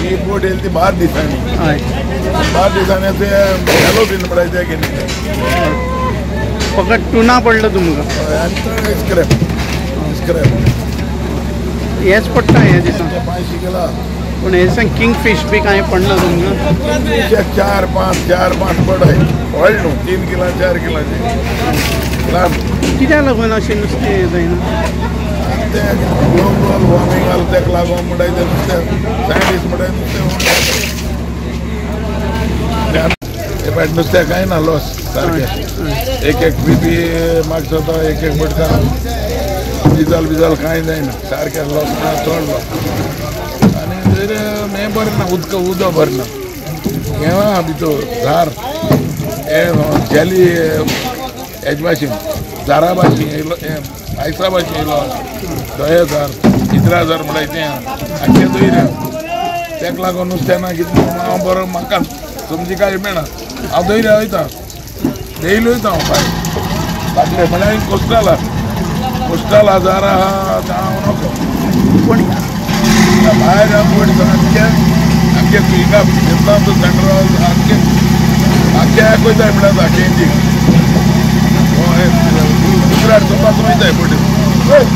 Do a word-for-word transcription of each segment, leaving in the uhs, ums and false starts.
ही बोट येईल ती बार दिसांनी बार दिसांनी ते हॅलो बीन पडायचे की नाही फकत टुना पडलं तुमका स्क्रॅप स्क्रॅप हेच पडटा हे दिसा पांचशी गेला पण हे सांग किंग फिश बी काय पडलं तुमका चार पांच चार पांच पडाय व्हड न्हू तीन किलो चार किलोचे ल्हान कित्याक लागून अशें नुस्तें जायना ते ग्लोबल वॉर्मिंग आला तेका लागून म्हणटाय ते नुस्तें सायंटिस्ट म्हणटाय नुस्तें हे पाट नुस्तें कांय ना लॉस सारकें एक एक बीपी मागचो तो एक एक बटका डिझल बिजल कांय जायना सारकें लॉस ना चड लॉस आनी जर हें बरें ना उदक उदक बरें ना केव्हा भितर झार हे जेली हेजे भाशेन झारा भाशेन येयलो हें आयसा भाशेन येयलो दोय हजार इतरा हजार म्हणटाय तें आख्खें दर्या तेका लागून नुस्तें ना कितें हांव बरो म्हाका समजी काय मेळना हांव दर्या वयता डेली वयता हांव भायर फाटलें म्हळ्यार कोस्टल कोस्टल हजार आहा हांव नको पूण भायर हांव पडटा आख्खें आख्खें हिंगा घेतला तो सेंटर आख्खें आख्खें एक वयताय म्हणल्यार आख्खें इंजीक गुजरात चोपासून वयताय पडे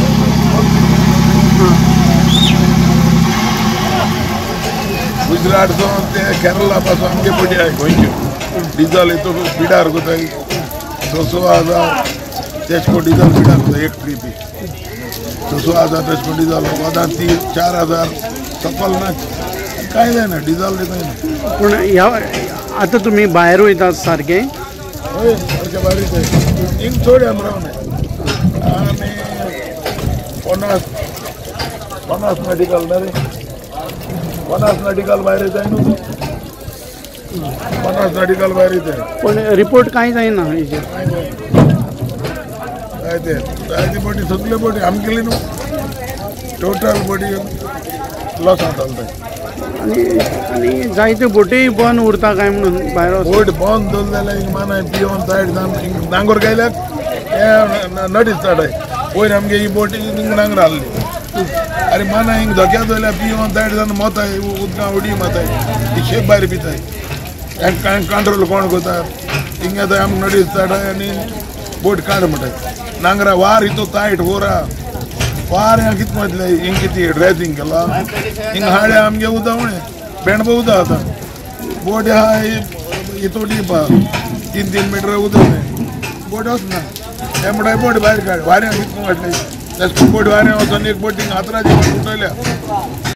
गुजरात ते केरला पासून आमगे पडी आहे गोंयच्यो डिझल येतो पिडार कोताय स स हजार तेजको डिझल पिडार कोताय एक ट्रिपी स स हजार तेजको डिझल वदां ती चार हजार सकल ना कांय जायना डिझल दिताय ना पूण ह्या आतां तुमी भायर वयतात सारकें हय सारकें भायर वयताय हिंग चड रावनाय आनी पन्नास पन्नास मेडिकल ना रे पन्नास मेडिकल भायर येताय न्हू पन्नास मेडिकल भायर येताय पण रिपोर्ट कांय जायना हेजेर काय ते जायती बॉडी सगळे बॉडी आमगेली न्हू टोटल बॉडी लॉस जाता आनी आनी जायत्यो बोटी बंद उरता काय म्हणून भायर बोट बंद दवरले जाल्यार हिंग मानाय पिवन सायड जावन हिंग नांगोर गायल्यार हे नडीच चडाय पयर आमगे ही बोटी हिंग नांगर आहली अरे माना हिंग धोक्यात जाल्यार पिवन सायड जावन मोताय उदकां उडी माताय ती शेप भायर पिताय कांय कंट्रोल कोण करता हिंग येताय आमकां नडीच चडाय आनी बोट काड म्हणटाय नांगरा वार हितू टायट वोरा वार ह्या कितें म्हटलें हिंग कितें ड्रेसिंग केला हिंग हाडे आमगे उदवणें बेणबो उदक जाता बोट आहा हितू डीप आहा तीन तीन मिटर उदवणें बोट वचना हे म्हणटाय बोट भायर काड वाऱ्यां कितें म्हटलें तेश बोट वाऱ्यां वचोन एक बोटींग हातराची उठयल्या